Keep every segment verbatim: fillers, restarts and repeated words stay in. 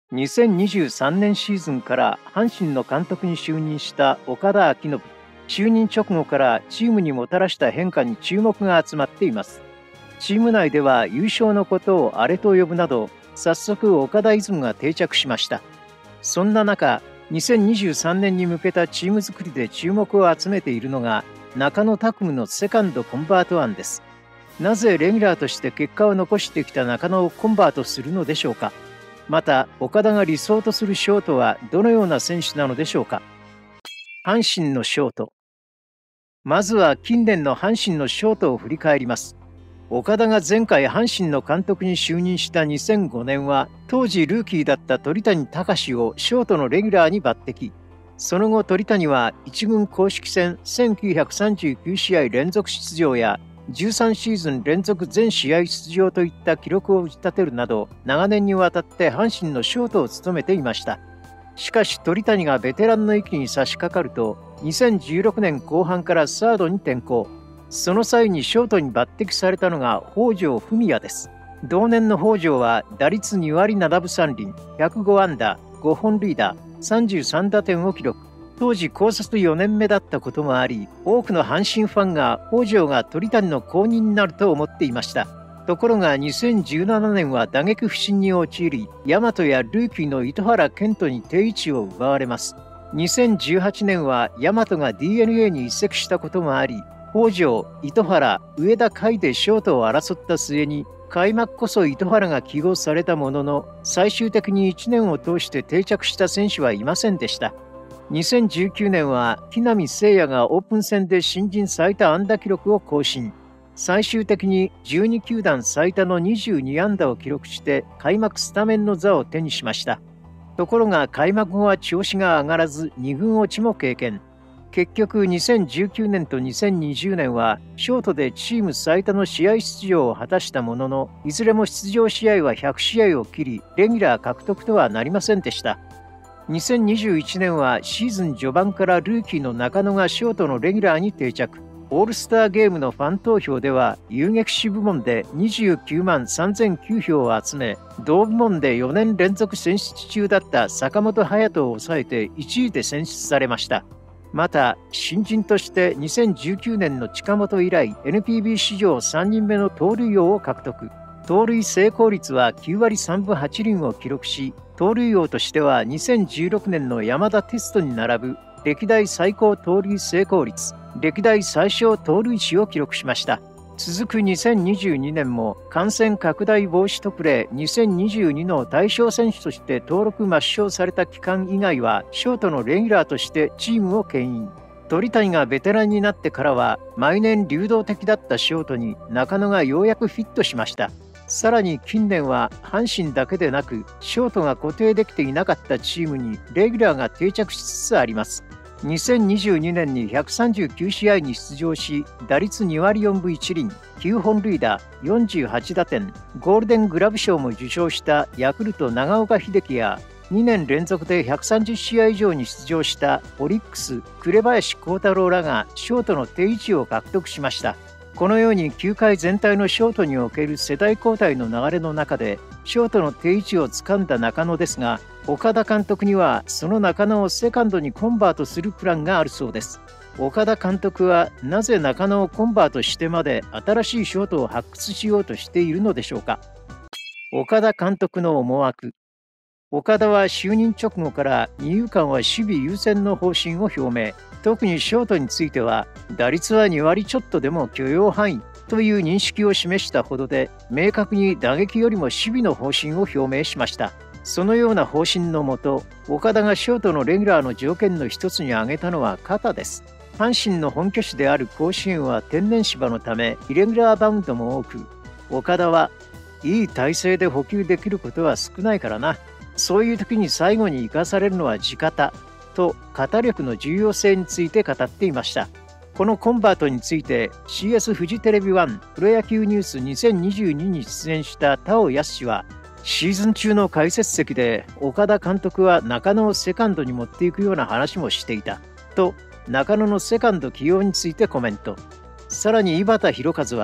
にせんにじゅうさんねんシーズンから阪神の監督に就任した岡田彰布。就任直後からチームにもたらした変化に注目が集まっています。チーム内では優勝のことをアレと呼ぶなど、早速岡田イズムが定着しました。そんな中、にせんにじゅうさんねんに向けたチーム作りで注目を集めているのが中野拓夢のセカンドコンバート案です。なぜレギュラーとして結果を残してきた中野をコンバートするのでしょうか。また、岡田が理想とするショートはどのような選手なのでしょうか。阪神のショート。まずは近年の阪神のショートを振り返ります。岡田が前回阪神の監督に就任したにせんごねんは、当時ルーキーだった鳥谷敬をショートのレギュラーに抜擢。その後鳥谷はいち軍公式戦せんきゅうひゃくさんじゅうきゅう試合連続出場やじゅうさんシーズン連続全試合出場といった記録を打ち立てるなど、長年にわたって阪神のショートを務めていました。しかし鳥谷がベテランの域に差し掛かると、にせんじゅうろくねんこう半からサードに転向。その際にショートに抜擢されたのが北條文也です。同年の北條は打率に割ななぶさん厘、ひゃくご安打、ご本塁打、さんじゅうさん打点を記録。当時高卒よねんめだったこともあり、多くの阪神ファンが北條が鳥谷の後任になると思っていました。ところがにせんじゅうななねんは打撃不振に陥り、大和やルーキーの糸原健人に定位置を奪われます。にせんじゅうはちねんは大和が ディーエヌエー に移籍したこともあり、北條、糸原、上田海でショートを争った末に、開幕こそ糸原が起用されたものの、最終的にいちねんを通して定着した選手はいませんでした。にせんじゅうきゅうねんは木浪聖也がオープン戦で新人最多安打記録を更新。最終的にじゅうに球団最多のにじゅうに安打を記録して開幕スタメンの座を手にしました。ところが開幕後は調子が上がらずに軍落ちも経験。結局にせんじゅうきゅうねんとにせんにじゅうねんはショートでチーム最多の試合出場を果たしたものの、いずれも出場試合はひゃく試合を切り、レギュラー獲得とはなりませんでした。にせんにじゅういちねんはシーズン序盤からルーキーの中野がショートのレギュラーに定着。オールスターゲームのファン投票では遊撃手部門でにじゅうきゅうまんさんぜんきゅう票を集め、同部門でよねん連続選出中だった坂本勇人を抑えていちいで選出されました。また新人としてにせんじゅうきゅうねんの近本以来 エヌピービー 史上さんにんめの盗塁王を獲得。盗塁成功率はきゅう割さんぶはち厘を記録し、盗塁王としてはにせんじゅうろくねんの山田哲人に並ぶ歴代最高盗塁成功率、歴代最小盗塁史を記録しました。続くにせんにじゅうにねんも感染拡大防止特例にせんにじゅうにの対象選手として登録抹消された期間以外はショートのレギュラーとしてチームを牽引。鳥谷がベテランになってからは毎年流動的だったショートに中野がようやくフィットしました。さらに近年は阪神だけでなくショートが固定できていなかったチームにレギュラーが定着しつつあります。にせんにじゅうにねんにひゃくさんじゅうきゅう試合に出場し、打率に割よんぶいち厘、きゅう本塁打、よんじゅうはち打点、ゴールデングラブ賞も受賞したヤクルト長岡秀樹や、にねん連続でひゃくさんじゅう試合以上に出場したオリックス紅林幸太郎らがショートの定位置を獲得しました。このように球界全体のショートにおける世代交代の流れの中でショートの定位置をつかんだ中野ですが、岡田監督にはその中野をセカンドにコンバートするプランがあるそうです。岡田監督はなぜ中野をコンバートしてまで新しいショートを発掘しようとしているのでしょうか。岡田監督の思惑。岡田は就任直後から二遊間は守備優先の方針を表明。特にショートについては打率はに割ちょっとでも許容範囲という認識を示したほどで、明確に打撃よりも守備の方針を表明しました。そのような方針のもと、岡田がショートのレギュラーの条件の一つに挙げたのは肩です。阪神の本拠地である甲子園は天然芝のためイレギュラーバウンドも多く、岡田はいい体勢で補給できることは少ないからな、そういう時に最後に生かされるのは地肩と肩力の重要性について語っていました。このコンバートについて シーエス フジテレビワンプロ野球ニュースにせんにじゅうにに出演した田尾康は、シーズン中の解説席で岡田監督は中野をセカンドに持っていくような話もしていたと中野のセカンド起用についてコメント。さらに井端弘和は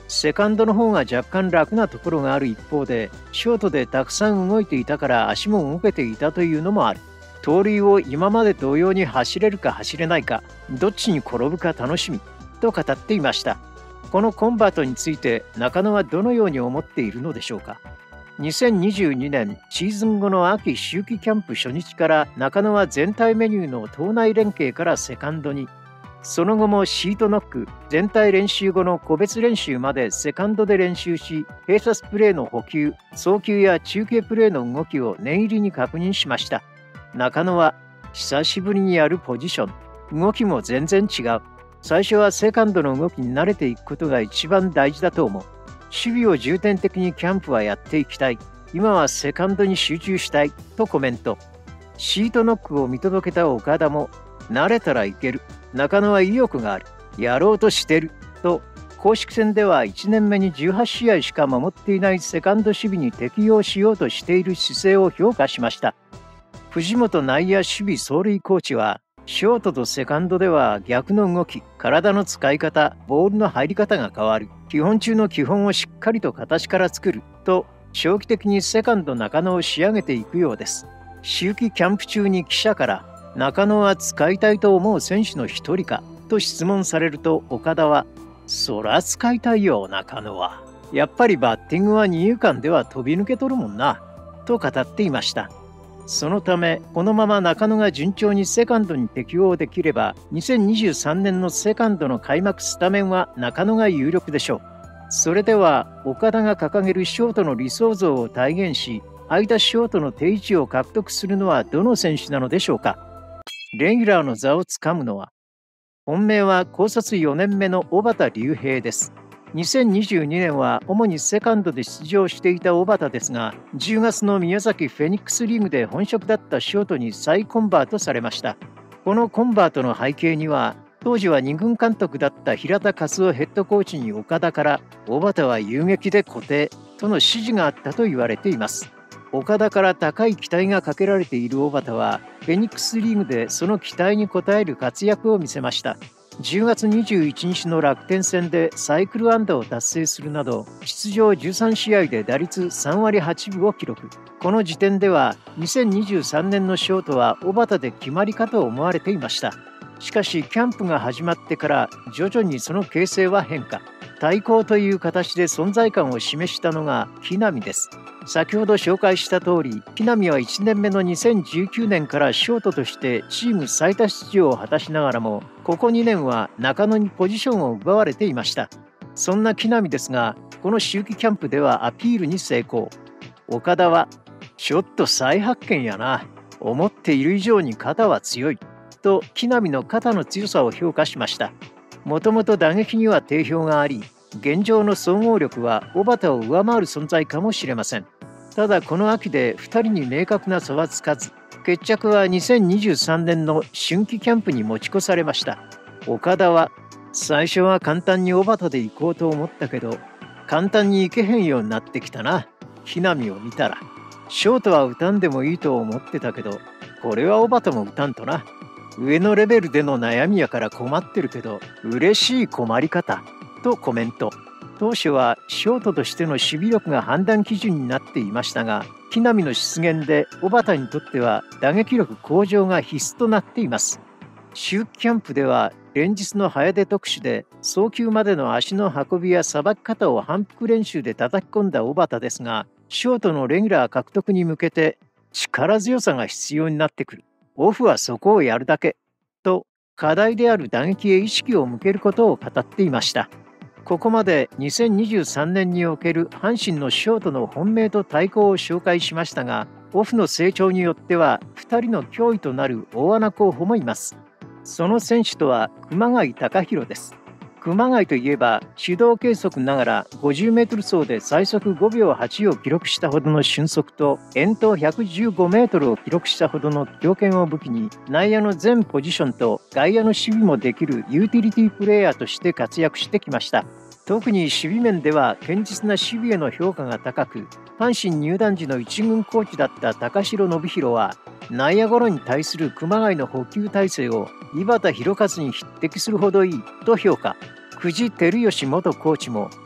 セカンドの方が若干楽なところがある一方で、ショートでたくさん動いていたから足も動けていたというのもある。盗塁を今まで同様に走れるか走れないか、どっちに転ぶか楽しみと語っていました。このコンバートについて中野はどのように思っているのでしょうか。にせんにじゅうにねんシーズン後の秋秋季キャンプ初日から中野は全体メニューの党内連携からセカンドに、その後もシートノック、全体練習後の個別練習までセカンドで練習し、併殺プレーの補給、送球や中継プレーの動きを念入りに確認しました。中野は久しぶりにやるポジション、動きも全然違う。最初はセカンドの動きに慣れていくことが一番大事だと思う。守備を重点的にキャンプはやっていきたい。今はセカンドに集中したいとコメント。シートノックを見届けた岡田も、慣れたらいける。中野は意欲がある。やろうとしてる。と、公式戦ではいちねんめにじゅうはちしあいしか守っていないセカンド守備に適応しようとしている姿勢を評価しました。藤本内野守備走塁コーチは、ショートとセカンドでは逆の動き、体の使い方、ボールの入り方が変わる。基本中の基本をしっかりと形から作る。と、長期的にセカンド中野を仕上げていくようです。秋季キャンプ中に記者から、中野は使いたいと思う選手の一人かと質問されると、岡田は、そら使いたいよ、中野は。やっぱりバッティングは二遊間では飛び抜けとるもんな。と語っていました。そのため、このまま中野が順調にセカンドに適応できれば、にせんにじゅうさんねんのセカンドの開幕スタメンは中野が有力でしょう。それでは、岡田が掲げるショートの理想像を体現し、空いたショートの定位置を獲得するのはどの選手なのでしょうか。レギュラーの座をつかむのは、本命は高卒よねんめの小畑隆平です。にせんにじゅうにねんは主にセカンドで出場していた小畑ですが、じゅうがつの宮崎フェニックスリーグで本職だったショートに再コンバートされました。このコンバートの背景には、当時はに軍監督だった平田勝夫ヘッドコーチに岡田から、小畑は遊撃で固定との指示があったと言われています。岡田から高い期待がかけられている小畑は、フェニックスリーグでその期待に応える活躍を見せました。じゅうがつにじゅういちにちの楽天戦でサイクル安打を達成するなど、出場じゅうさんしあいで打率さんわりはちぶを記録。この時点ではにせんにじゅうさんねんのショートは小畑で決まりかと思われていました。しかしキャンプが始まってから徐々にその形勢は変化。対抗という形で存在感を示したのが木浪です。先ほど紹介した通り、木浪はいちねんめのにせんじゅうきゅうねんからショートとしてチーム最多出場を果たしながらも、ここにねんは中野にポジションを奪われていました。そんな木浪ですが、この秋季キャンプではアピールに成功。岡田は、ちょっと再発見やな。思っている以上に肩は強い。と木浪の肩の強さを評価しました。もともと打撃には定評があり、現状の総合力は小畑を上回る存在かもしれません。ただこの秋でふたりに明確な差はつかず、決着はにせんにじゅうさんねんの春季キャンプに持ち越されました。岡田は、最初は簡単に小畑で行こうと思ったけど、簡単に行けへんようになってきたな。木浪を見たら。ショートは打たんでもいいと思ってたけど、これは小畑も打たんとな。上のレベルでの悩みやから困ってるけど、嬉しい困り方。とコメント。当初はショートとしての守備力が判断基準になっていましたが、木浪の出現で小畑にとっては打撃力向上が必須となっています。秋季キャンプでは連日の早出特集で送球までの足の運びやさばき方を反復練習で叩き込んだ小畑ですが、ショートのレギュラー獲得に向けて力強さが必要になってくる。オフはそこをやるだけ。と課題である打撃へ意識を向けることを語っていました。ここまでにせんにじゅうさんねんにおける阪神のショートの本命と対抗を紹介しましたが、オフの成長によってはふたりの脅威となる大穴候補もいます。その選手とは熊谷貴弘です。熊谷といえば手動計測ながらごじゅうメートル走で最速ごびょうはちを記録したほどの俊足と遠投ひゃくじゅうごメートルを記録したほどの強肩を武器に、内野の全ポジションと外野の守備もできるユーティリティプレーヤーとして活躍してきました。特に守備面では堅実な守備への評価が高く、阪神入団時の一軍コーチだった高城信弘は、内野ゴロに対する熊谷の捕球体制を井端弘和に匹敵するほどいいと評価。久慈照義元コーチも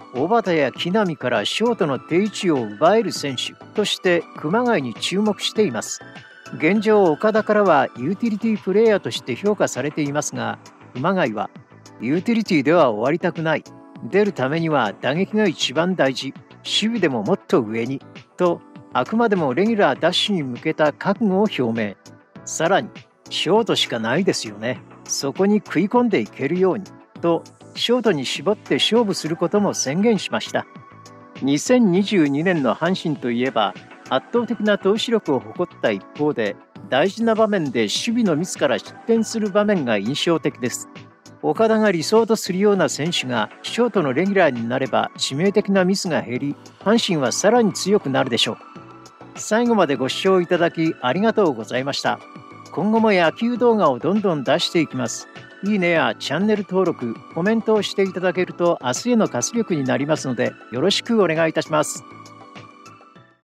小畑や木浪からショートの定位置を奪える選手として熊谷に注目しています。現状、岡田からはユーティリティプレーヤーとして評価されていますが、熊谷はユーティリティでは終わりたくない、出るためには打撃が一番大事、守備でももっと上にと、あくまでもレギュラーダッシュに向けた覚悟を表明。さらに、ショートしかないですよね。そこに食い込んでいけるようにと、ショートに絞って勝負することも宣言しました。にせんにじゅうにねんの阪神といえば、圧倒的な投手力を誇った一方で、大事な場面で守備のミスから失点する場面が印象的です。岡田が理想とするような選手がショートのレギュラーになれば致命的なミスが減り、阪神はさらに強くなるでしょう。最後までご視聴いただきありがとうございました。今後も野球動画をどんどん出していきます。いいねやチャンネル登録、コメントをしていただけると明日への活力になりますのでよろしくお願いいたします。